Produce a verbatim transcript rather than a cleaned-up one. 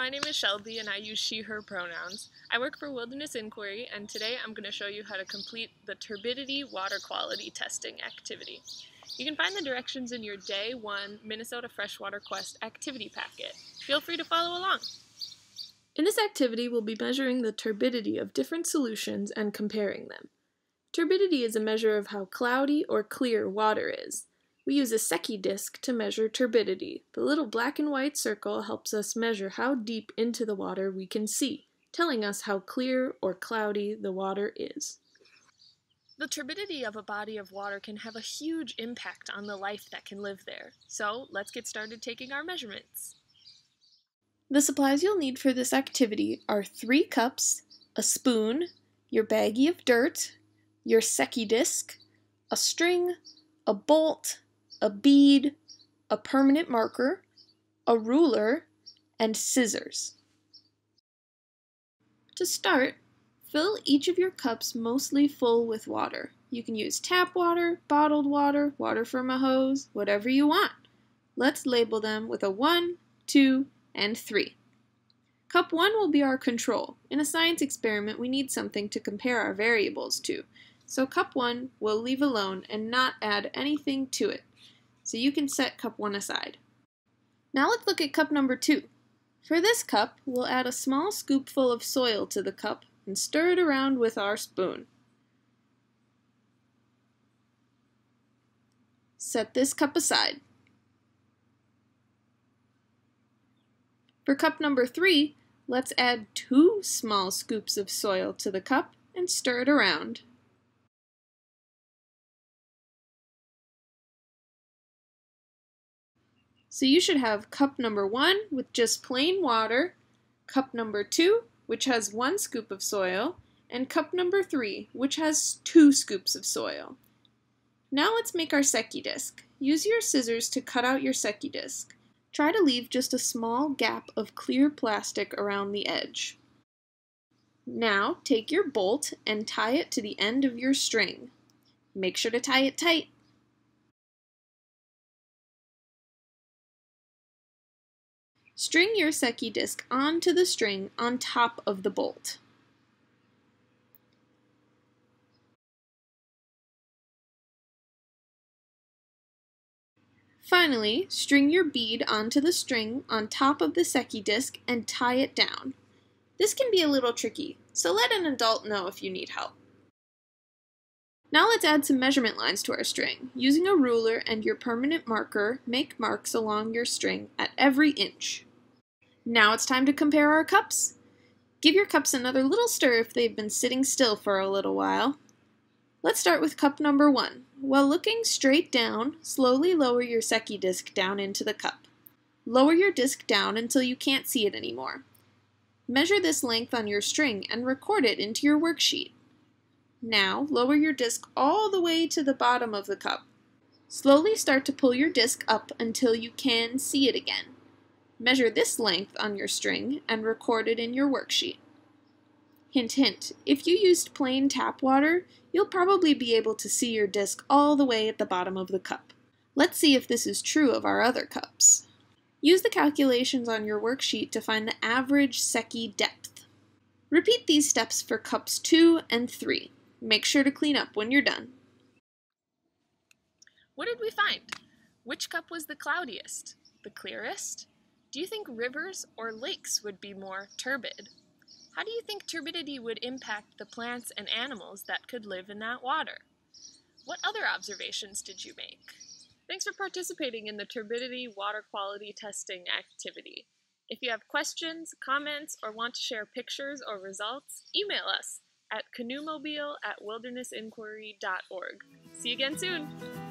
my name is Shelby and I use she, her pronouns. I work for Wilderness Inquiry and today I'm going to show you how to complete the turbidity water quality testing activity. You can find the directions in your Day one Minnesota Freshwater Quest activity packet. Feel free to follow along. In this activity, we'll be measuring the turbidity of different solutions and comparing them. Turbidity is a measure of how cloudy or clear water is. We use a Secchi disc to measure turbidity. The little black and white circle helps us measure how deep into the water we can see, telling us how clear or cloudy the water is. The turbidity of a body of water can have a huge impact on the life that can live there. So let's get started taking our measurements. The supplies you'll need for this activity are three cups, a spoon, your baggie of dirt, your Secchi disc, a string, a bolt, a bead, a permanent marker, a ruler, and scissors. To start, fill each of your cups mostly full with water. You can use tap water, bottled water, water from a hose, whatever you want. Let's label them with a one, two, and three. Cup one will be our control. In a science experiment, we need something to compare our variables to. So cup one we'll leave alone and not add anything to it. So you can set cup one aside. Now let's look at cup number two. For this cup, we'll add a small scoopful of soil to the cup and stir it around with our spoon. Set this cup aside. For cup number three, let's add two small scoops of soil to the cup and stir it around. So you should have cup number one with just plain water, cup number two, which has one scoop of soil, and cup number three, which has two scoops of soil. Now let's make our Secchi disc. Use your scissors to cut out your Secchi disc. Try to leave just a small gap of clear plastic around the edge. Now take your bolt and tie it to the end of your string. Make sure to tie it tight. String your Secchi disc onto the string on top of the bolt. Finally, string your bead onto the string on top of the Secchi disc and tie it down. This can be a little tricky, so let an adult know if you need help. Now let's add some measurement lines to our string. Using a ruler and your permanent marker, make marks along your string at every inch. Now it's time to compare our cups. Give your cups another little stir if they've been sitting still for a little while. Let's start with cup number one. While looking straight down, slowly lower your Secchi disc down into the cup. Lower your disc down until you can't see it anymore. Measure this length on your string and record it into your worksheet. Now, lower your disc all the way to the bottom of the cup. Slowly start to pull your disc up until you can see it again. Measure this length on your string and record it in your worksheet. Hint, hint, if you used plain tap water, you'll probably be able to see your disc all the way at the bottom of the cup. Let's see if this is true of our other cups. Use the calculations on your worksheet to find the average Secchi depth. Repeat these steps for cups two and three. Make sure to clean up when you're done. What did we find? Which cup was the cloudiest? The clearest? Do you think rivers or lakes would be more turbid? How do you think turbidity would impact the plants and animals that could live in that water? What other observations did you make? Thanks for participating in the turbidity water quality testing activity. If you have questions, comments, or want to share pictures or results, email us at canoemobile at wilderness inquiry dot org. See you again soon!